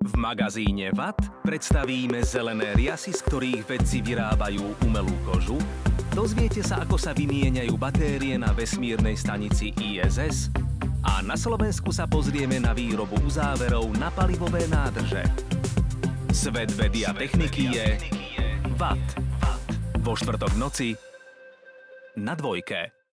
V magazíne VAT predstavíme zelené riasy, z ktorých vedci vyrábajú umelú kožu. Dozviete sa, ako sa vymieňajú batérie na vesmírnej stanici ISS. A na Slovensku sa pozrieme na výrobu uzáverov na palivové nádrže. Svet vedy a techniky je VAT. Vo štvrtok v noci na Dvojke.